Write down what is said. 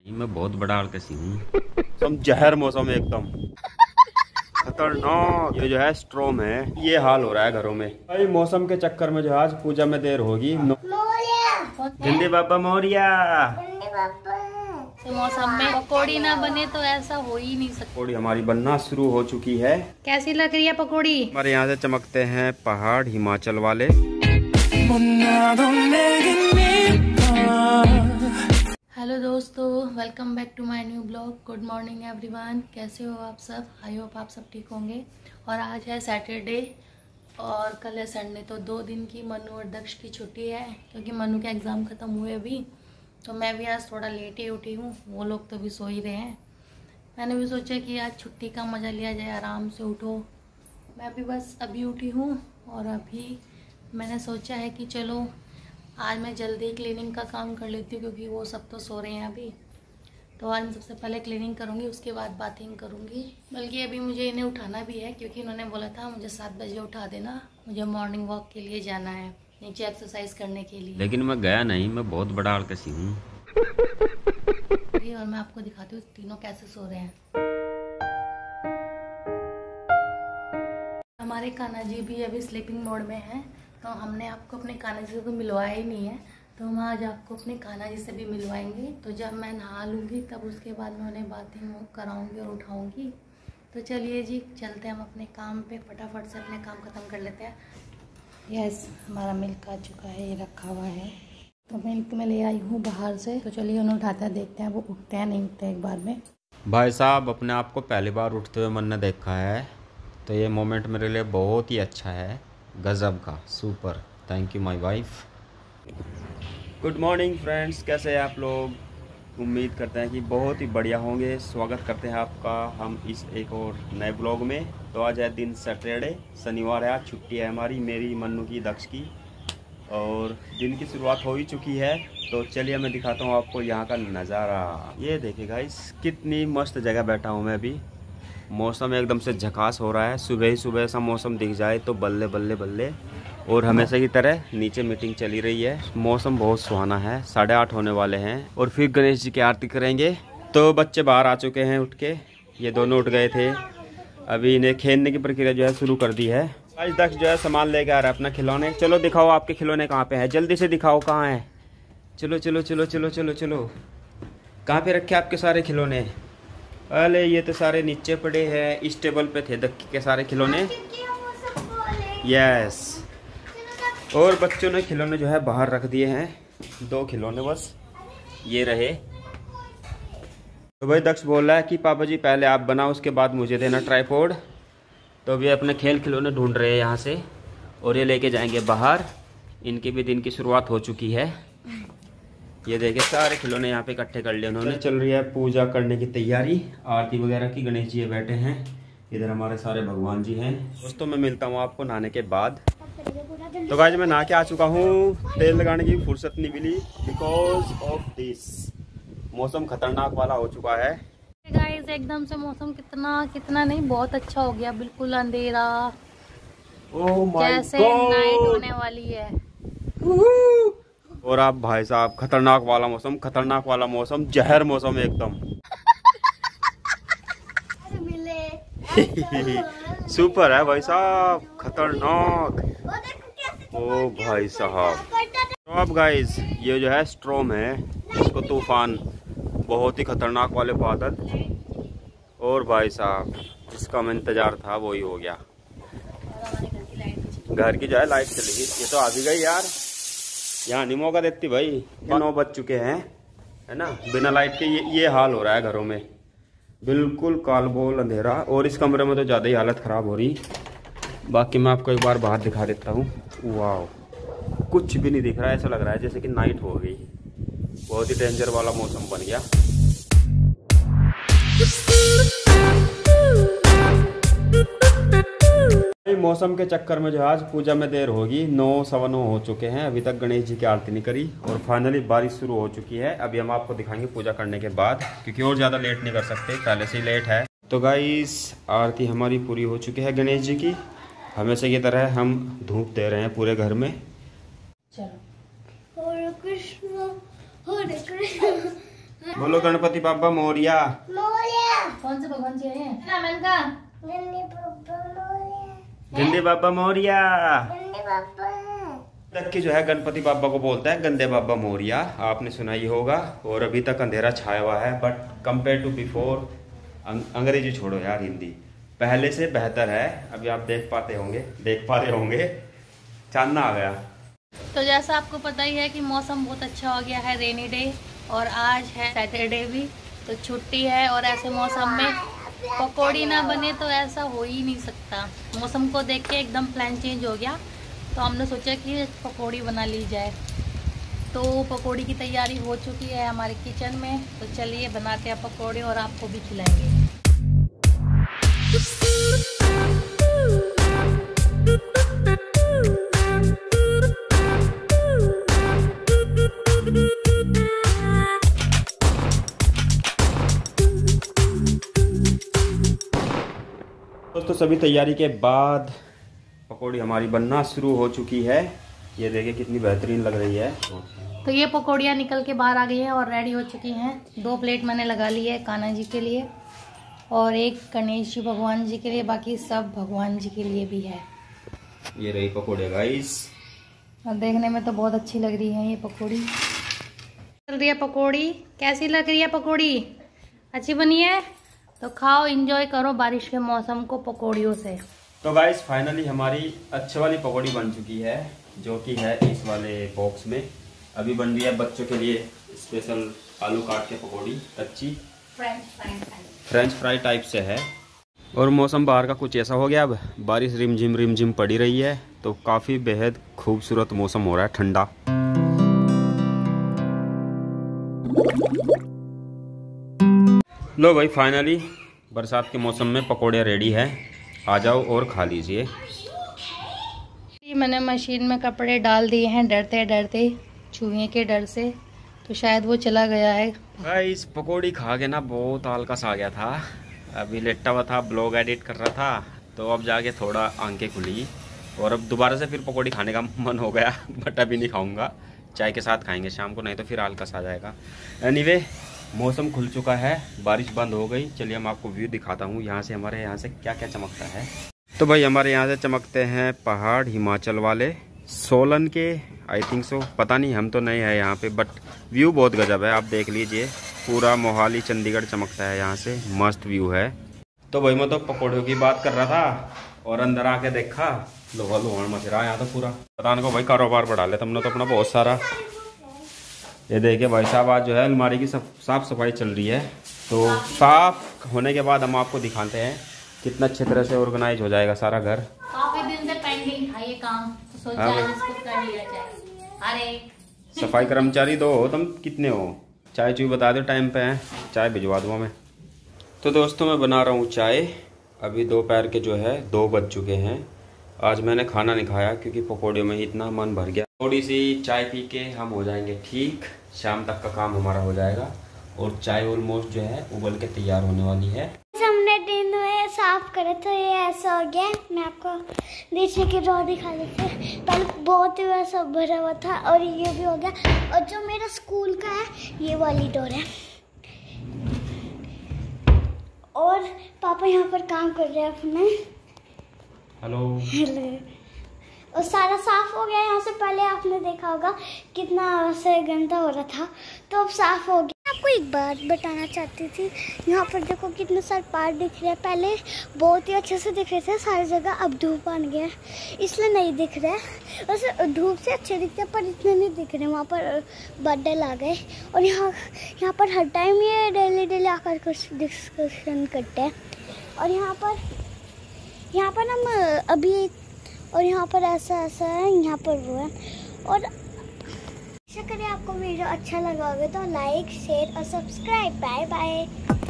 मैं बहुत बड़ा आलकसी हूँ। तुम जहर मौसम है एकदम खतरनाक। ये जो है स्ट्रॉम है, ये हाल हो रहा है घरों में भाई। मौसम के चक्कर में जो आज पूजा में देर होगी। झंडे बाबा मोरिया। तो मौसम में पकौड़ी ना बने तो ऐसा हो ही नहीं सकता। पकौड़ी हमारी बनना शुरू हो चुकी है। कैसी लग रही है पकौड़ी? हमारे यहाँ से चमकते हैं पहाड़ हिमाचल वाले। हेलो दोस्तों, welcome back to my new blog. Good morning everyone, कैसे हो आप सब? आई होप आप सब ठीक होंगे। और आज है सैटरडे और कल है संडे, तो 2 दिन की मनु और दक्ष की छुट्टी है क्योंकि मनु के एग्ज़ाम ख़त्म हुए अभी। तो मैं भी आज थोड़ा लेट ही उठी हूँ, वो लोग तो भी सो ही रहे हैं। मैंने भी सोचा कि आज छुट्टी का मज़ा लिया जाए, आराम से उठो। मैं भी बस अभी उठी हूँ और अभी मैंने सोचा है कि चलो आज मैं जल्दी क्लीनिंग का काम कर लेती हूँ क्योंकि वो सब तो सो रहे हैं अभी। तो आज मैं सबसे पहले क्लीनिंग करूँगी, उसके बाद बाथिंग करूँगी। बल्कि अभी मुझे इन्हें उठाना भी है क्योंकि इन्होंने बोला था मुझे 7 बजे उठा देना, मुझे मॉर्निंग वॉक के लिए जाना है, नीचे एक्सरसाइज करने के लिए। लेकिन मैं गया नहीं, मैं बहुत बड़ा आलकसी हूँ। और मैं आपको दिखाती हूँ तीनों कैसे सो रहे हैं। हमारे कान्हा जी भी अभी स्लीपिंग मोड में हैं, तो हमने आपको अपने कान्हा जी से तो मिलवाया ही नहीं है, तो हम आज आपको अपने कान्हा जी से भी मिलवाएंगे। तो जब मैं नहा लूँगी तब उसके बाद मैं उन्हें बाथिंग कराऊँगी और उठाऊँगी। तो चलिए जी, चलते हैं हम अपने काम पे, फटाफट से अपने काम ख़त्म कर लेते हैं। यस, हमारा मिल्क आ चुका है, ये रखा हुआ है। तो मिल्क मैं ले आई हूँ बाहर से, तो चलिए उन्हें उठाते हैं, देखते हैं वो उठते हैं नहीं उठते एक बार में। भाई साहब, अपने आप को पहली बार उठते हुए मैंने देखा है, तो ये मोमेंट मेरे लिए बहुत ही अच्छा है, गजब का, super. Thank you my wife. Good morning friends, कैसे हैं आप लोग? उम्मीद करते हैं कि बहुत ही बढ़िया होंगे। स्वागत करते हैं आपका हम इस एक और नए ब्लॉग में। तो आज है दिन सैटरडे, शनिवार है, आज छुट्टी है हमारी, मेरी, मन्नू की, दक्ष की, और दिन की शुरुआत हो ही चुकी है। तो चलिए मैं दिखाता हूँ आपको यहाँ का नज़ारा। ये देखिए गाइस, कितनी मस्त जगह बैठा हूँ मैं अभी। मौसम एकदम से झकास हो रहा है, सुबह ही सुबह ऐसा मौसम दिख जाए तो बल्ले बल्ले बल्ले। और हमेशा की तरह नीचे मीटिंग चली रही है, मौसम बहुत सुहाना है। 8:30 होने वाले हैं और फिर गणेश जी की आरती करेंगे। तो बच्चे बाहर आ चुके हैं उठ के, ये दोनों उठ गए थे, अभी इन्हें खेलने की प्रक्रिया जो है शुरू कर दी है। आज दक्ष जो है सामान लेके आ रहा है अपना खिलौने। चलो दिखाओ आपके खिलौने कहाँ पे है, जल्दी से दिखाओ कहाँ है। चलो चलो चलो चलो चलो चलो, कहाँ पे रखे आपके सारे खिलौने? अरे ये तो सारे नीचे पड़े हैं, इस टेबल पे थे दक्की के सारे खिलौने। यस, और बच्चों ने खिलौने जो है बाहर रख दिए हैं, 2 खिलौने बस ये रहे। तो भाई दक्ष बोल रहा है कि पापा जी पहले आप बनाओ, उसके बाद मुझे देना ट्राइपॉड। तो अभी अपने खेल खिलौने ढूंढ रहे हैं यहाँ से, और ये लेके जाएंगे बाहर। इनकी भी दिन की शुरुआत हो चुकी है। ये देखिए सारे खिलौने यहाँ पे इकट्ठे कर लिए उन्होंने। चल रही है पूजा करने की तैयारी, आरती वगैरह की। गणेश जी बैठे हैं, इधर हमारे सारे भगवान जी हैं। दोस्तों मैं मिलता हूँ आपको नहाने के बाद। तो गाइस मैं नहा के आ चुका हूँ, तेल लगाने की फुर्सत नहीं मिली बिकॉज ऑफ दिस। मौसम खतरनाक वाला हो चुका है गाइस, एकदम से मौसम कितना नहीं, बहुत अच्छा हो गया, बिल्कुल अंधेरा, जैसे नाइट होने वाली है। और आप भाई साहब, खतरनाक वाला मौसम, खतरनाक वाला मौसम, जहर मौसम एकदम सुपर है भाई साहब, खतरनाक। ओ भाई साहब, तो अब गाइस ये जो है स्ट्रॉम है, इसको तूफान, बहुत ही खतरनाक वाले बादल। और भाई साहब जिसका मैं इंतजार था वही हो गया। घर की जो है लाइट चली गई, ये तो आ भी गई यार, यहाँ नहीं मौका देती भाई। 9 बज चुके हैं, है ना, बिना लाइट के ये हाल हो रहा है घरों में, बिल्कुल कालबोल अंधेरा। और इस कमरे में तो ज़्यादा ही हालत ख़राब हो रही। बाकी मैं आपको एक बार बाहर दिखा देता हूँ। वाह, कुछ भी नहीं दिख रहा है, ऐसा लग रहा है जैसे कि नाइट हो गई। बहुत ही डेंजर वाला मौसम बन गया। मौसम के चक्कर में जो आज पूजा में देर होगी, 9 सवा 9 हो चुके हैं, अभी तक गणेश जी की आरती नहीं करी। और फाइनली बारिश शुरू हो चुकी है। अभी हम आपको दिखाएंगे पूजा करने के बाद, क्योंकि और ज़्यादा लेट नहीं कर सकते, पहले से ही लेट है। तो गाइस आरती हमारी पूरी हो चुकी है गणेश जी की। हमेशा की तरह हम धूप दे रहे हैं पूरे घर में। चलो, बोलो गणपति बाबा मोरिया। कौन से भगवान जी हैं? गंदे बाबा मोरिया। तक की जो है गणपति बाबा को बोलता है गंदे बाबा मोरिया, आपने सुना ही होगा। और अभी तक अंधेरा छाया हुआ है, बट कंपेयर टू बिफोर, अंग्रेजी छोड़ो यार, हिंदी पहले से बेहतर है। अभी आप देख पा रहे होंगे चांदना आ गया। तो जैसा आपको पता ही है कि मौसम बहुत अच्छा हो गया है, रेनी डे, और आज है सैटरडे भी, तो छुट्टी है। और ऐसे मौसम में पकौड़ी ना बने तो ऐसा हो ही नहीं सकता। मौसम को देख के एकदम प्लान चेंज हो गया, तो हमने सोचा कि पकौड़ी बना ली जाए। तो पकौड़ी की तैयारी हो चुकी है हमारे किचन में, तो चलिए बनाते हैं पकौड़े और आपको भी खिलाएंगे। दोस्तों सभी तैयारी के बाद पकौड़ी हमारी बनना शुरू हो चुकी है। ये देखिए कितनी बेहतरीन लग रही है। तो ये पकौड़ियाँ निकल के बाहर आ गई हैं और रेडी हो चुकी हैं। 2 प्लेट मैंने लगा ली है कान्हा जी के लिए और एक गणेश जी भगवान जी के लिए, बाकी सब भगवान जी के लिए भी है। ये रही पकौड़े गाइस, और देखने में तो बहुत अच्छी लग रही है ये पकौड़ी। चल रही है पकौड़ी, कैसी लग रही है पकौड़ी? अच्छी बनी है? तो खाओ, एंजॉय करो बारिश के मौसम को पकौड़ियों से। तो गाइस फाइनली हमारी अच्छी वाली पकौड़ी बन चुकी है, जो कि है इस वाले बॉक्स में। अभी बन रही है बच्चों के लिए स्पेशल आलू काट के पकौड़ी, कच्ची फ्रेंच फ्राई टाइप से है। और मौसम बाहर का कुछ ऐसा हो गया, अब बारिश रिमझिम पड़ी रही है, तो काफ़ी बेहद खूबसूरत मौसम हो रहा है, ठंडा। लो भाई फाइनली बरसात के मौसम में पकौड़े रेडी है, आ जाओ और खा लीजिए। मैंने मशीन में कपड़े डाल दिए हैं डरते डरते, चूहे के डर से, तो शायद वो चला गया है। भाई इस पकौड़ी खा के ना बहुत आलकस आ गया था। अभी लेटा हुआ था, ब्लॉग एडिट कर रहा था, तो अब जाके थोड़ा आंखें खुली और अब दोबारा से फिर पकौड़ी खाने का मन हो गया। बट अभी नहीं खाऊंगा, चाय के साथ खाएंगे शाम को, नहीं तो फिर आलकस आ जाएगा। एनीवे मौसम खुल चुका है, बारिश बंद हो गई। चलिए हम आपको व्यू दिखाता हूँ यहाँ से, हमारे यहाँ से क्या क्या चमकता है। तो भाई हमारे यहाँ से चमकते हैं पहाड़ हिमाचल वाले, सोलन के, आई थिंक सो, पता नहीं, हम तो नहीं है यहाँ पे, बट व्यू बहुत गजब है। आप देख लीजिए, पूरा मोहाली चंडीगढ़ चमकता है यहाँ से, मस्त व्यू है। तो भाई मैं तो पकौड़ियों की बात कर रहा था और अंदर आके देखा लोहा लोहान मच रहा है यहाँ तो पूरा। पता नहीं को भाई कारोबार बढ़ा ले तुमने तो अपना बहुत सारा। ये देखिए भाई साहब, आज जो है अलमारी की साफ सफाई चल रही है। तो साफ होने के बाद हम आपको दिखाते हैं कितना अच्छी तरह से ऑर्गेनाइज हो जाएगा सारा घर। काफी दिन से पेंडिंग था ये काम, तो सोचा इसको कर लिया जाए। अरे सफाई कर्मचारी दो हो तुम, कितने हो? चाय चुई बता दो, टाइम पे है, चाय भिजवा दूँ मैं। तो दोस्तों मैं बना रहा हूँ चाय। अभी दोपहर के जो है 2 बज चुके हैं। आज मैंने खाना नहीं खाया क्योंकि पकौड़ियों में इतना मन भर गया। थोड़ी सी चाय पी के हम हो जाएंगे ठीक, शाम तक का काम हमारा हो जाएगा। और चाय ऑलमोस्ट जो है उबल के तैयार होने वाली है। हमने दिन में साफ करे तो ये ऐसा हो गया। मैं आपको नीचे की डोर दिखा देती हूँ। पहले बहुत ही वैसा भरा हुआ था और ये भी हो गया। और जो मेरा स्कूल का है ये वाली डोर है। और पापा यहाँ पर काम कर रहे हैं अपने। हेलो। और सारा साफ हो गया। यहाँ से पहले आपने देखा होगा कितना से गंदा हो रहा था, तो अब साफ हो गया। आपको एक बात बताना चाहती थी, यहाँ पर देखो कितने सारे पहाड़ दिख रहे हैं। पहले बहुत ही अच्छे से दिख रहे थे सारी जगह, अब धूप आ गया इसलिए नहीं दिख रहा है। वैसे धूप से अच्छे दिखते हैं पर इतने नहीं दिख रहे। वहाँ पर बादल आ गए और यहाँ पर हर टाइम ये डेली आकर कुछ डिस्कशन करते हैं। और यहाँ पर हम अभी, और यहाँ पर ऐसा है, यहाँ पर वो है। और आशा करें आपको वीडियो अच्छा लगा होगा, तो लाइक शेयर और सब्सक्राइब। Bye bye.